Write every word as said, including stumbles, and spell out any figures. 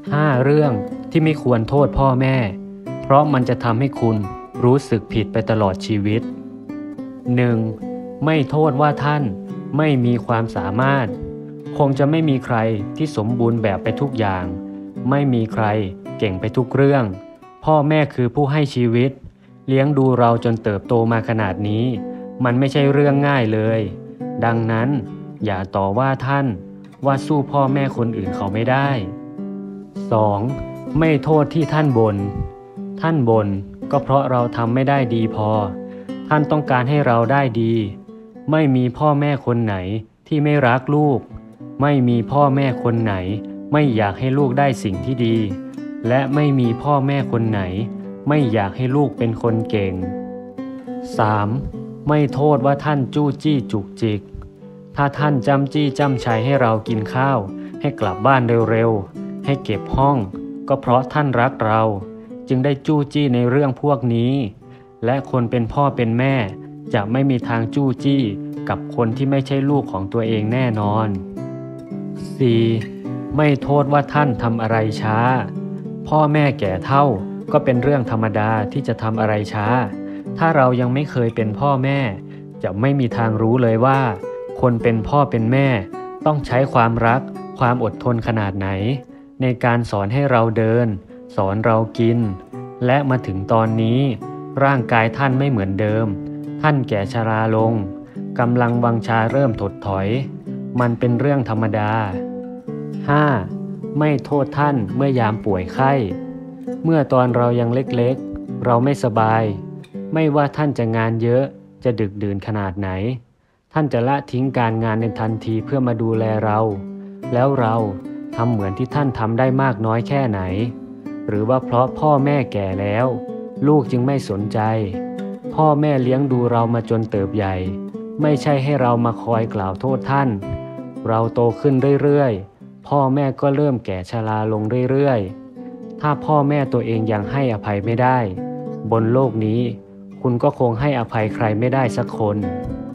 ห้าเรื่องที่ไม่ควรโทษพ่อแม่เพราะมันจะทำให้คุณรู้สึกผิดไปตลอดชีวิต หนึ่ง. ไม่โทษว่าท่านไม่มีความสามารถคงจะไม่มีใครที่สมบูรณ์แบบไปทุกอย่างไม่มีใครเก่งไปทุกเรื่องพ่อแม่คือผู้ให้ชีวิตเลี้ยงดูเราจนเติบโตมาขนาดนี้มันไม่ใช่เรื่องง่ายเลยดังนั้นอย่าต่อว่าท่านว่าสู้พ่อแม่คนอื่นเขาไม่ได้ สอง. ไม่โทษที่ท่านบน่นท่านบ่นก็เพราะเราทำไม่ได้ดีพอท่านต้องการให้เราได้ดีไม่มีพ่อแม่คนไหนที่ไม่รักลูกไม่มีพ่อแม่คนไหนไม่อยากให้ลูกได้สิ่งที่ดีและไม่มีพ่อแม่คนไหนไม่อยากให้ลูกเป็นคนเก่ง สาม. ไม่โทษว่าท่านจู้จี้จุกจิกถ้าท่านจำจี้จำชัยให้เรากินข้าวให้กลับบ้านเร็วๆให้เก็บห้องก็เพราะท่านรักเราจึงได้จู้จี้ในเรื่องพวกนี้และคนเป็นพ่อเป็นแม่จะไม่มีทางจู้จี้กับคนที่ไม่ใช่ลูกของตัวเองแน่นอน สี่. ไม่โทษว่าท่านทำอะไรช้าพ่อแม่แก่เฒ่าก็เป็นเรื่องธรรมดาที่จะทำอะไรช้าถ้าเรายังไม่เคยเป็นพ่อแม่จะไม่มีทางรู้เลยว่าคนเป็นพ่อเป็นแม่ต้องใช้ความรักความอดทนขนาดไหนในการสอนให้เราเดินสอนเรากินและมาถึงตอนนี้ร่างกายท่านไม่เหมือนเดิมท่านแก่ชราลงกำลังวังชาเริ่มถดถอยมันเป็นเรื่องธรรมดา ห้า. ไม่โทษท่านเมื่อยามป่วยไข้เมื่อตอนเรายังเล็กๆเราไม่สบายไม่ว่าท่านจะงานเยอะจะดึกดื่นขนาดไหนท่านจะละทิ้งการงานในทันทีเพื่อมาดูแลเราแล้วเราทำเหมือนที่ท่านทำได้มากน้อยแค่ไหนหรือว่าเพราะพ่อแม่แก่แล้วลูกจึงไม่สนใจพ่อแม่เลี้ยงดูเรามาจนเติบใหญ่ไม่ใช่ให้เรามาคอยกล่าวโทษท่านเราโตขึ้นเรื่อยๆพ่อแม่ก็เริ่มแก่ชราลงเรื่อยๆถ้าพ่อแม่ตัวเองยังให้อภัยไม่ได้บนโลกนี้คุณก็คงให้อภัยใครไม่ได้สักคน